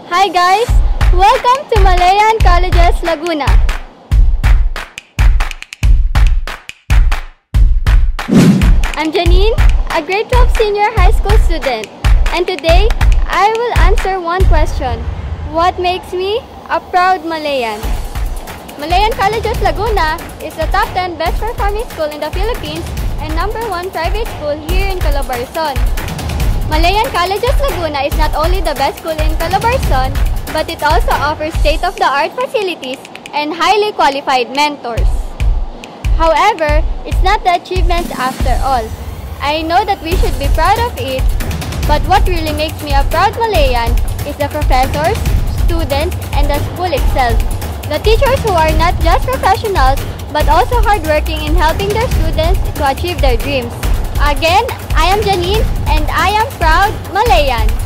Hi guys! Welcome to Malayan College's Laguna. I'm Janine, a grade 12 senior high school student, and today I will answer one question. What makes me a proud Malayan? Malayan College's Laguna is the top 10 best performing school in the Philippines and #1 private school here in Calabarzon. Malayan College's Laguna is not only the best school in Calabarzon, but it also offers state-of-the-art facilities and highly qualified mentors. However, it's not the achievements after all. I know that we should be proud of it, but what really makes me a proud Malayan is the professors, students, and the school itself. The teachers who are not just professionals, but also hardworking in helping their students to achieve their dreams. Again, I am Janine, and I am proud Malayan.